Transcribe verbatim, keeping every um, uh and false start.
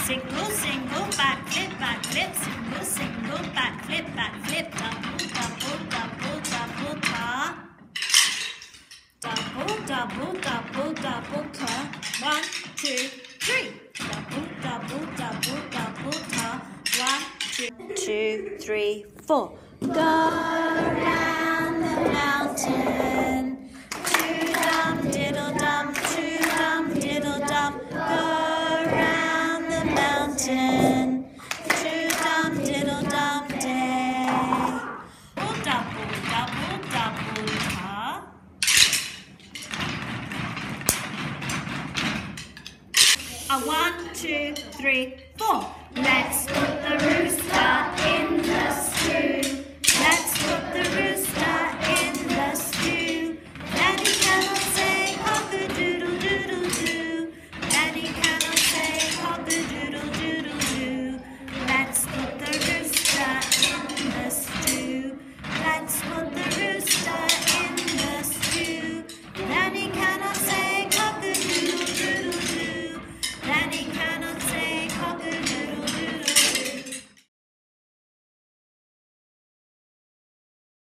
Single, single, back flip, back flip, single, single, back flip, back flip, double, double, double, double, ta. Double, double, double, double, ta. One, two, three. Double, double, double, double, ta. One, two, two, three, four. Go around the mountain. Doo-dum, diddle-dum, doo-dum, diddle-dum. Go around the mountain. Doo-dum, diddle-dum, day. Double, double, double, ta. A one, two, three, four. Let's go